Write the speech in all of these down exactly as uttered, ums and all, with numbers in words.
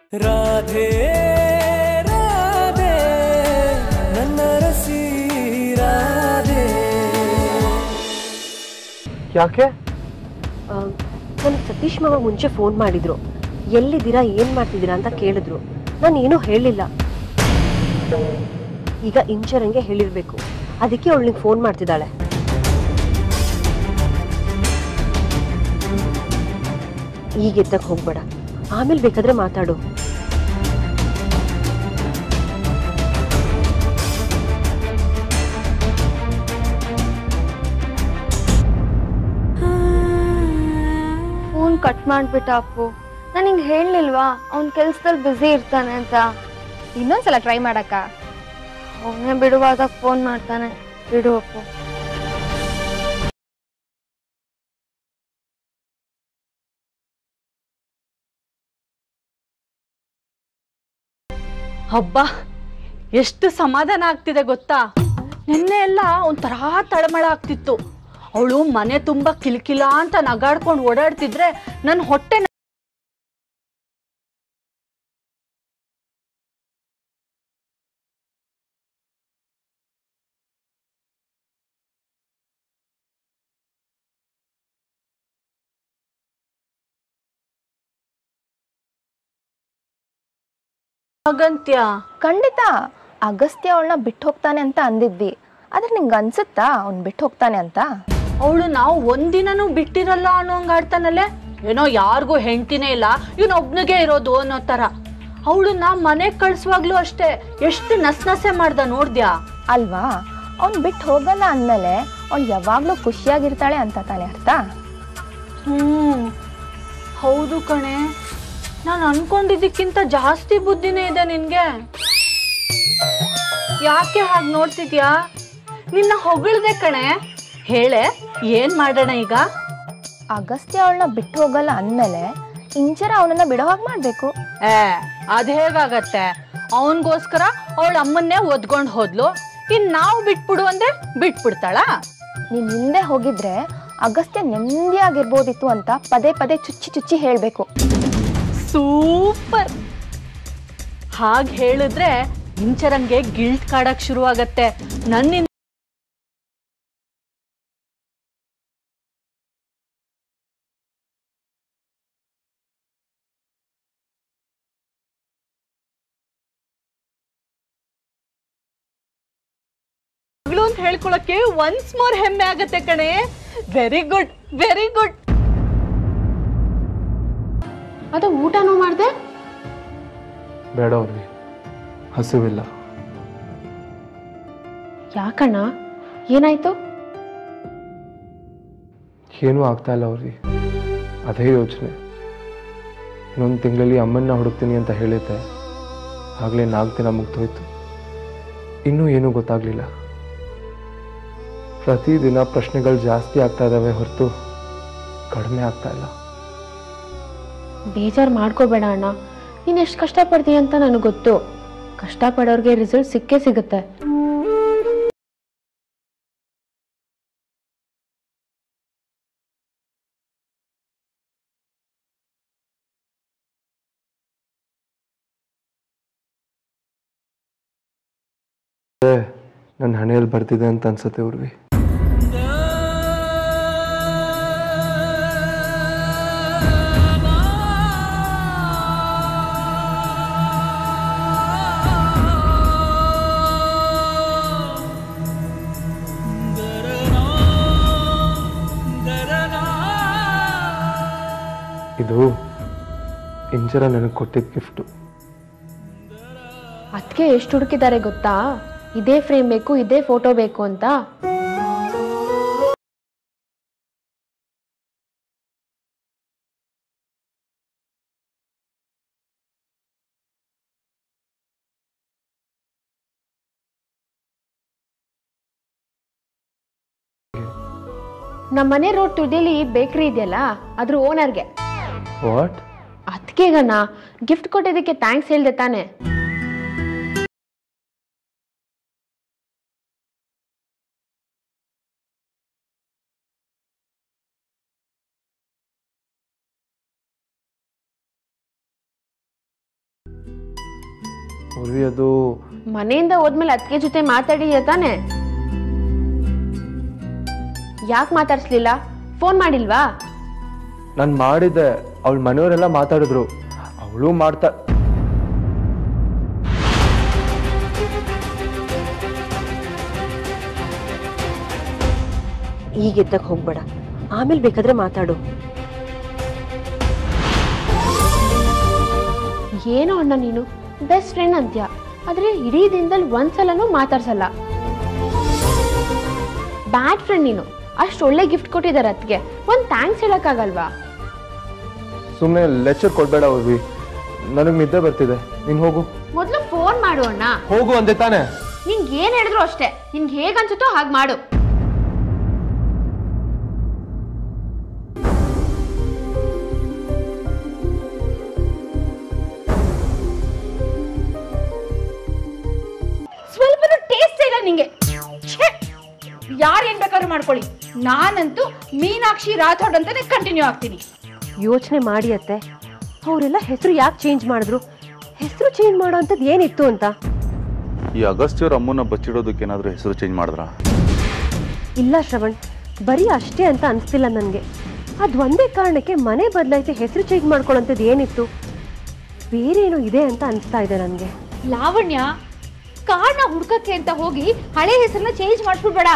ರಾಧೆ ರಾಧೆ ನನ್ನ ರಸಿ ರಾಧೆ. ಯಾಕೆ? ನನಗೆ ಸತೀಶ್ ಮಾವ ಮುಂಚೆ ಫೋನ್ ಮಾಡಿದ್ರು, ಎಲ್ಲಿದ್ದೀರಾ ಏನು ಮಾಡ್ತಿದ್ದೀರಾ ಅಂತ ಕೇಳಿದ್ರು. ನಾನು ಏನೂ ಹೇಳಿಲ್ಲ. ಈಗ ಇಂಚರಂಗೆ ಹೇಳಿರ್ಬೇಕು, ಅದಕ್ಕೆ ಅವಳು ನಿಂಗೆ ಫೋನ್ ಮಾಡ್ತಿದ್ದಾಳೆ. ಈಗ ಎತ್ತಕ್ಕೆ ಹೋಗ್ಬೇಡ, ಆಮೇಲೆ ಬೇಕಾದ್ರೆ ಮಾತಾಡು. ಫೋನ್ ಕಟ್ ಮಾಡ್ಬಿಟ್ಟ ಅಪ್ಪು. ನಾನು ಹಿಂಗೆ ಹೇಳಲಿಲ್ವಾ ಅವ್ನ ಕೆಲ್ಸದಲ್ಲಿ ಬ್ಯುಸಿ ಇರ್ತಾನೆ ಅಂತ. ಇನ್ನೊಂದ್ಸಲ ಟ್ರೈ ಮಾಡಕ್ಕ. ಅವನೇ ಬಿಡುವಾಗ ಫೋನ್ ಮಾಡ್ತಾನೆ. ಬಿಡು ಅಪ್ಪು. ಹಬ್ಬ, ಎಷ್ಟು ಸಮಾಧಾನ ಆಗ್ತಿದೆ ಗೊತ್ತಾ. ನಿನ್ನೆ ಎಲ್ಲ ಒಂಥರ ತಳಮಳ ಆಗ್ತಿತ್ತು. ಅವಳು ಮನೆ ತುಂಬಾ ಕಿಲ್ಕಿಲ ಅಂತ ನಗಾಡ್ಕೊಂಡು ಓಡಾಡ್ತಿದ್ರೆ ನನ್ನ ಹೊಟ್ಟೆ ಹಾಗಂತ್ಯ. ಖಂಡಿತ ಅಗಸ್ತ್ಯ ಅವಳನ್ನ ಬಿಟ್ಟು ಹೋಗ್ತಾನೆ ಅಂತ ಅಂದಿದ್ವಿ, ಆದ್ರೆ ನಿಂಗೆ ಅನ್ಸುತ್ತಾ ಅವ್ನ್ ಬಿಟ್ಟು ಹೋಗ್ತಾನೆ ಅಂತ? ಅವಳು ನಾವು ಒಂದಿನನೂ ಬಿಟ್ಟಿರಲ್ಲ ಅನ್ನೋಂಗ್ ಆಡ್ತಾನಲ್ಲೇ. ಏನೋ ಯಾರಿಗೂ ಹೆಂಡ್ತಿನೇ ಇಲ್ಲ, ಇವನ್ ಒಬ್ನಿಗೆ ಇರೋದು ಅನ್ನೋ ತರ. ಅವಳು ನಾ ಮನೆಗ್ ಕಳ್ಸುವಾಗ್ಲೂ ಅಷ್ಟೇ ಎಷ್ಟು ನಸ್ ನಸೆ ಮಾಡ್ದ ನೋಡ್ದ್ಯಾ ಅಲ್ವಾ? ಅವ್ನ್ ಬಿಟ್ಟು ಹೋಗಲ್ಲ ಅಂದ್ಮೇಲೆ ಅವ್ಳು ಯಾವಾಗ್ಲೂ ಖುಷಿಯಾಗಿರ್ತಾಳೆ ಅಂತ ತಾನೇ ಅರ್ಥ? ಹ್ಮ್ ಹೌದು ಕಣೆ, ನಾನು ಅನ್ಕೊಂಡಿದ್ದಕ್ಕಿಂತ ಜಾಸ್ತಿ ಬುದ್ಧಿನೇ ಇದೆ ನಿನ್ಗೆ. ಯಾಕೆ ಹಾಗೆ ನೋಡ್ತಿದ್ಯಾ? ನಿನ್ನ ಹೊಗಳ್ದೆ ಕಣೆ. ಹೇಳೆ, ಏನ್ ಮಾಡೋಣ ಈಗ? ಅಗಸ್ತ್ಯ ಅವಳನ್ನ ಬಿಟ್ಟು ಹೋಗಲ್ಲ ಅಂದ್ಮೇಲೆ ಇಂಚರ ಅವನನ್ನ ಬಿಡೋ ಹಾಗೆ ಮಾಡ್ಬೇಕು. ಏ ಅದ್ ಹೇಗಾಗತ್ತೆ? ಅವನ್ಗೋಸ್ಕರ ಅವಳ ಅಮ್ಮನ್ನೇ ಒದ್ಕೊಂಡ್ ಹೋದ್ಲು, ಇನ್ ನಾವು ಬಿಟ್ಬಿಡು ಅಂದ್ರೆ ಬಿಟ್ಬಿಡ್ತಾಳ? ನೀನ್ ಹಿಂದೆ ಹೋಗಿದ್ರೆ ಅಗಸ್ತ್ಯ ನೆಮ್ಮದಿಯಾಗಿರ್ಬೋದಿತ್ತು ಅಂತ ಪದೇ ಪದೇ ಚುಚ್ಚಿ ಚುಚ್ಚಿ ಹೇಳ್ಬೇಕು. ಸೂಪರ್. ಹಾಗೆ ಹೇಳಿದ್ರೆ ಇಂಚರಂಗೆ ಗಿಲ್ಟ್ ಕಾಡಕ್ ಶುರು ಆಗತ್ತೆ. ನನ್ನಿಂದ ಅಂತ ಹೇಳ್ಕೊಳಕ್ಕೆ ಒನ್ಸ್ ಮೋರ್ ಹೆಮ್ಮೆ ಆಗತ್ತೆ ಕಣೆ. Very good, very good. ಅದು ಊಟನೂ ಮಾಡ್ದೆ? ಬೇಡ ಅವ್ರಿ, ಹಸಿವಿಲ್ಲ. ಯಾಕಣ್ಣ, ಏನಾಯ್ತು? ಏನೂ ಆಗ್ತಾ ಇಲ್ಲ ಅವ್ರಿ, ಅದೇ ಯೋಚನೆ. ಇನ್ನೊಂದು ತಿಂಗಳಲ್ಲಿ ಅಮ್ಮನ್ನ ಹುಡುಕ್ತೀನಿ ಅಂತ ಹೇಳಿದ್ದೆ, ಆಗಲೇ ನಾಲ್ಕು ದಿನ ಮುಗ್ದೋಯ್ತು, ಇನ್ನೂ ಏನೂ ಗೊತ್ತಾಗ್ಲಿಲ್ಲ. ಪ್ರತಿದಿನ ಪ್ರಶ್ನೆಗಳು ಜಾಸ್ತಿ ಆಗ್ತಾ ಇದ್ದಾವೆ ಹೊರತು ಕಡಿಮೆ ಆಗ್ತಾ ಇಲ್ಲ. ಬೇಜಾರು ಮಾಡ್ಕೋಬೇಡ ಅಣ್ಣ, ನೀನು ಎಷ್ಟು ಕಷ್ಟಪಡ್ತೀಯ ಅಂತ ನನಗೆ ಗೊತ್ತು. ಕಷ್ಟಪಡೋರಿಗೆ ರಿಸಲ್ಟ್ ಸಿಕ್ಕೇ ಸಿಗುತ್ತೆ. ನನ್ನ ಹಣೆಯಲ್ಲಿ ಬರ್ತಿದೆ ಅಂತ ಅನ್ಸುತ್ತೆ ಉರ್ವಿ. ಇದು ಇಂಚರ ನನಗೆ ಕೊಟ್ಟಿದ್ದ ಗಿಫ್ಟು. ಅದಕ್ಕೆ ಎಷ್ಟು ಹುಡುಕಿದ್ದಾರೆ ಗೊತ್ತಾ? ಇದೇ ಫ್ರೇಮ್ ಬೇಕು, ಇದೇ ಫೋಟೋ ಬೇಕು ಅಂತ. ನಮ್ಮನೆ ರೋಡ್ ತುದಿಯಲ್ಲಿ ಬೇಕರಿ ಇದೆಯಲ್ಲ, ಅದ್ರ ಓನರ್ಗೆ. ವಾಟ್? ಅದಕ್ಕೆ ಗಣ್ಣ ಗಿಫ್ಟ್ ಕೊಟ್ಟಿದ್ದಕ್ಕೆ ಥ್ಯಾಂಕ್ಸ್ ಹೇಳ್ದೆ ತಾನೆ. ಅವ್ರಿ ಅದು ಮನೆಯಿಂದ ಹೋದ್ಮೇಲೆ ಅದಕ್ಕೆ ಜೊತೆ ಮಾತಾಡಿದ್ಯಾ ತಾನೆ? ಯಾಕೆ ಮಾತಾಡ್ಸ್ಲಿಲ್ಲ? ಫೋನ್ ಮಾಡಿಲ್ವಾ? ನಾನು ಮಾಡಿದ್ದೆ, ಅವಳ ಮನೆಯವರೆಲ್ಲ ಮಾತಾಡಿದ್ರು, ಅವಳು ಮಾಡ್ತಾ ಈಗ ಎದ್ದಕ್ಕೆ ಹೋಗ್ಬೇಡ, ಆಮೇಲೆ ಬೇಕಾದ್ರೆ ಮಾತಾಡು. ಏನೋ ಅಣ್ಣ ನೀನು ಬೆಸ್ಟ್ ಫ್ರೆಂಡ್ ಅಂತ್ಯ, ಆದ್ರೆ ಇಡೀ ದಿನದಲ್ಲಿ ಒಂದ್ಸಲನೂ ಮಾತಾಡ್ಸಲ್ಲ. ಬ್ಯಾಡ್ ಫ್ರೆಂಡ್ ನೀನು. ಅಷ್ಟು ಒಳ್ಳೆ ಗಿಫ್ಟ್ ಕೊಟ್ಟಿದ್ದಾರೆ ಅದಕ್ಕೆ ಒಂದ್ ಥ್ಯಾಂಕ್ಸ್ ಹೇಳಕ್ಕಾಗಲ್ವಾ? ಸುಮ್ಮನೆ ಲೆಕ್ಚರ್ ಕೊಡ್ಬೇಡ ಅವ್ರಿ, ನನಗೆ ನಿದ್ದೆ ಬರ್ತಿದೆ, ನೀನು ಹೋಗು. ಮೊದ್ಲು ಫೋನ್ ಮಾಡು ಅಣ್ಣ. ಹೋಗು ಅಂದೆ ತಾನೆ. ನಿಂಗೆ ಏನ್ ಹೇಳಿದ್ರು ಅಷ್ಟೇ, ನಿನ್ಗೆ ಹೇಗ್ ಅನ್ಸುತ್ತೋ ಹಾಗೆ ಮಾಡು. ಸ್ವಲ್ಪನೂ ಟೇಸ್ಟ್ ಇಲ್ಲ ನಿಂಗೆ. ಯಾರು ಏನ್ ಬೇಕಾದ್ರೂ ಮಾಡ್ಕೊಳ್ಳಿ, ನಾನಂತೂ ಮೀನಾಕ್ಷಿ ರಾಥೋಡ್ ಅಂತಾನೆ ಕಂಟಿನ್ಯೂ ಆಗ್ತೀನಿ. ಯೋಚನೆ ಮಾಡಿ ಅತ್ತೆ, ಅವರೆಲ್ಲ ಹೆಸರು ಯಾಕೆ ಚೇಂಜ್ ಮಾಡಿದ್ರು? ಹೆಸರು ಚೇಂಜ್ ಮಾಡೋ ಅಂಥದ್ದು ಏನಿತ್ತು ಅಂತ? ಈ ಅಗಸ್ತ್ಯವ್ರ ಅಮ್ಮನ ಬಚ್ಚಿಡೋದಕ್ಕೆ ಏನಾದರೂ ಹೆಸರು ಚೇಂಜ್ ಮಾಡಿದ್ರಾ? ಇಲ್ಲ ಶ್ರವಣ್, ಬರೀ ಅಷ್ಟೇ ಅಂತ ಅನಿಸ್ತಿಲ್ಲ ನನಗೆ. ಅದು ಒಂದೇ ಕಾರಣಕ್ಕೆ ಮನೆ ಬದಲಾಯಿಸಿ ಹೆಸರು ಚೇಂಜ್ ಮಾಡ್ಕೊಳ್ಳೋಂಥದ್ದು ಏನಿತ್ತು? ಬೇರೇನೋ ಇದೆ ಅಂತ ಅನಿಸ್ತಾ ಇದೆ ನನಗೆ. ಲಾವಣ್ಯ, ಕಾರಣ ಹುಡ್ಕಕ್ಕೆ ಅಂತ ಹೋಗಿ ಹಳೆ ಹೆಸರನ್ನ ಚೇಂಜ್ ಮಾಡಿಸ್ಬಿಡ್ಬೇಡ.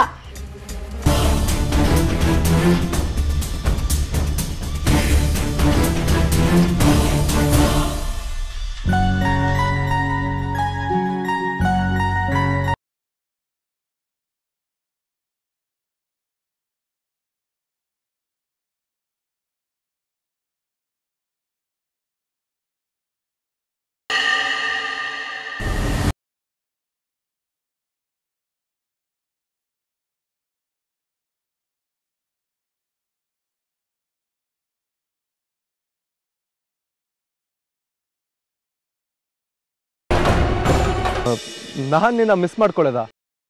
ನಾನು ನಿನ್ನ ಮಿಸ್ ಮಾಡ್ಕೊಳ್ಳೋದ?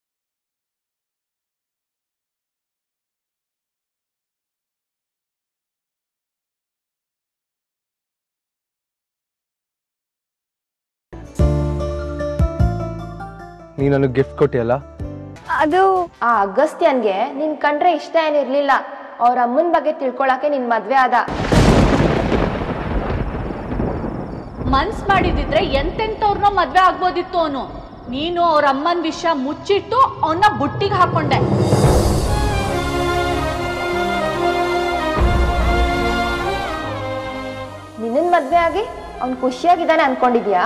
ನೀ ನನಗೆ ಗಿಫ್ಟ್ ಕೊಟ್ಟಿಯಲ್ಲ? ಅದು ಆ ಅಗಸ್ತ್ಯನ್ಗೆ ನಿನ್ ಕಂಡ್ರೆ ಇಷ್ಟ ಏನಿರ್ಲಿಲ್ಲ, ಅವ್ರ ಅಮ್ಮನ ಬಗ್ಗೆ ತಿಳ್ಕೊಳಕ್ಕೆ ನಿನ್ ಮದ್ವೆ ಆದ. ಮನ್ಸ್ ಮಾಡಿದಿದ್ರೆ ಎಂತೆಂತವ್ರನ್ನೋ ಮದ್ವೆ ಆಗ್ಬೋದಿತ್ತು ಅವನು. ನೀನು ಅವ್ರ ಅಮ್ಮನ ವಿಷಯ ಮುಚ್ಚಿಟ್ಟು ಅವನ್ನ ಬುಟ್ಟಿಗೆ ಹಾಕೊಂಡೆ. ನಿನ್ನ ಮದ್ವೆ ಆಗಿ ಅವ್ನ್ ಖುಷಿಯಾಗಿದ್ದಾನೆ ಅನ್ಕೊಂಡಿದ್ಯಾ?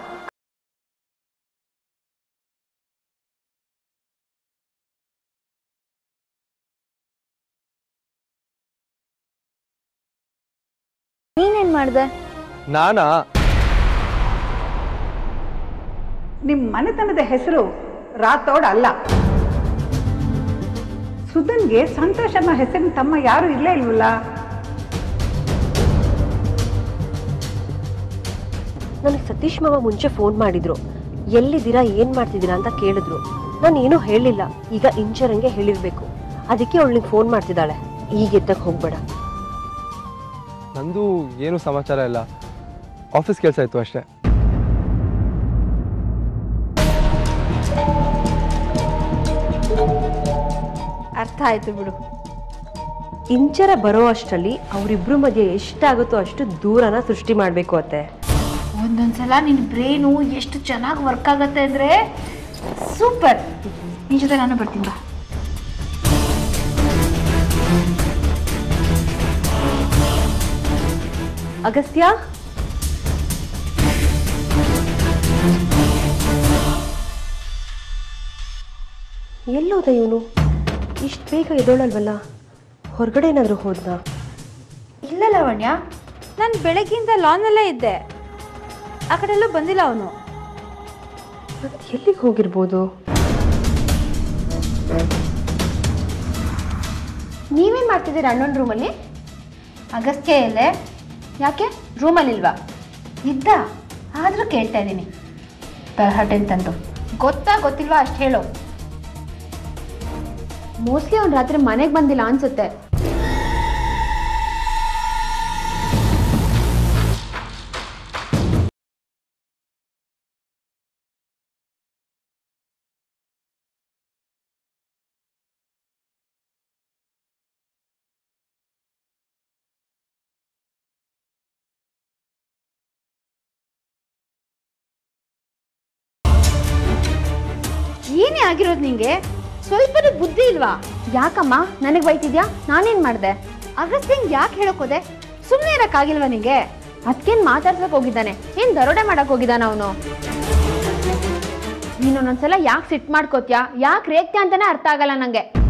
ನೀನೇನ್ ಮಾಡ್ದೆ? ನಾನಾ? ನಿಮ್ಮ ಮನೆತನದ ಹೆಸರು ರಾಥೋಡ್ ಅಲ್ಲ. ಸುಧನ್ಗೆ ಸಂತೋಷ್ ಅನ್ನೋ ಹೆಸರಿನ ತಮ್ಮ ಯಾರು ಇಲ್ಲೇ ಇಲ್ವಲ್ಲ? ನನಗೆ ಸತೀಶ್ ಮಾವ ಮುಂಚೆ ಫೋನ್ ಮಾಡಿದ್ರು, ಎಲ್ಲಿದ್ದೀರಾ ಏನ್ ಮಾಡ್ತಿದ್ದೀರಾ ಅಂತ ಕೇಳಿದ್ರು. ನಾನು ಏನೂ ಹೇಳಿಲ್ಲ. ಈಗ ಇಂಚರಂಗೆ ಹೇಳಿರ್ಬೇಕು, ಅದಕ್ಕೆ ಅವಳಿಗೆ ಫೋನ್ ಮಾಡ್ತಿದ್ದಾಳೆ. ಈಗ ಎದ್ದಕ್ಕೆ ಹೋಗ್ಬೇಡ. ನಂದು ಏನು ಸಮಾಚಾರ ಇಲ್ಲ, ಆಫೀಸ್ ಕೆಲಸ ಇತ್ತು ಅಷ್ಟೇ. ಅರ್ಥ ಆಯ್ತು ಬಿಡು. ಇಂಚರ ಬರೋ ಅಷ್ಟರಲ್ಲಿ ಅವರಿಬ್ರು ಮಧ್ಯೆ ಎಷ್ಟಾಗುತ್ತೋ ಅಷ್ಟು ದೂರನ ಸೃಷ್ಟಿ ಮಾಡಬೇಕು ಅತ್ತೆ. ಒಂದೊಂದ್ಸಲ ನಿನ್ನ ಬ್ರೈನು ಎಷ್ಟು ಚೆನ್ನಾಗಿ ವರ್ಕ್ ಆಗತ್ತೆ ಅಂದ್ರೆ ಸೂಪರ್. ನಿನ್ ಜೊತೆ ನಾನು ಬರ್ತೀನಿ ಬಾ. ಅಗಸ್ತ್ಯ, ಎಲ್ಲೋದ ಇವನು? ಇಷ್ಟು ಬೇಗ ಎದೋಳಲ್ವಲ್ಲ? ಹೊರಗಡೆ ಏನಾದರೂ ಹೋದ್ನಾ? ಇಲ್ಲ ಲಾವಣ್ಯ, ನಾನು ಬೆಳಗ್ಗಿಂದ ಲಾನಲ್ಲೇ ಇದ್ದೆ, ಆ ಕಡೆ ಎಲ್ಲೂ ಬಂದಿಲ್ಲ ಅವನು. ಮತ್ತೆ ಎಲ್ಲಿಗೆ ಹೋಗಿರ್ಬೋದು? ನೀವೇನ್ ಮಾಡ್ತಿದ್ದೀರಾ ಅಣ್ಣನ ರೂಮಲ್ಲಿ? ಅಗಸ್ತ್ಯ ಎಲ್ಲೇ? ಯಾಕೆ ರೂಮಲ್ಲಿಲ್ವಾ? ಇದ್ದ, ಆದರೂ ಕೇಳ್ತಾ ಇದ್ದೀನಿ. ತರಹಟೆಂತಂದು ಗೊತ್ತಾ ಗೊತ್ತಿಲ್ವಾ ಅಷ್ಟು ಹೇಳು. ಮೋಸ್ಟ್ಲಿ ಅವ್ನು ರಾತ್ರಿ ಮನೆಗೆ ಬಂದಿಲ್ಲ ಅನ್ಸುತ್ತೆ. ಆಗಿರೋದು ನಿಂಗೆ? ಸ್ವಲ್ಪನೂ ಬುದ್ಧಿ ಇಲ್ವಾ? ಯಾಕಮ್ಮ ನನಗೆ ಬೈತಿದ್ಯಾ? ನಾನೇನ್ ಮಾಡ್ದೆ? ಅಗಸ್ತ್ಯಂಗ್ ಯಾಕೆ ಹೇಳೋಕೋದೆ? ಸುಮ್ಮನೆ ಇರಕ್ಕಾಗಿಲ್ವಾ ನಿಂಗೆ? ಅದಕ್ಕೇನು ಮಾತಾಡ್ಸಕ್ ಹೋಗಿದ್ದಾನೆ? ಏನ್ ದರೋಡೆ ಮಾಡಕ್ ಹೋಗಿದ್ದಾನ ಅವನು? ನೀನೊಂದೊಂದ್ಸಲ ಯಾಕೆ ಸಿಟ್ಟು ಮಾಡ್ಕೋತ್ಯಾ, ಯಾಕೆ ರೇಗ್ತ್ಯಾ ಅಂತಾನೆ ಅರ್ಥ ಆಗಲ್ಲ ನಂಗೆ.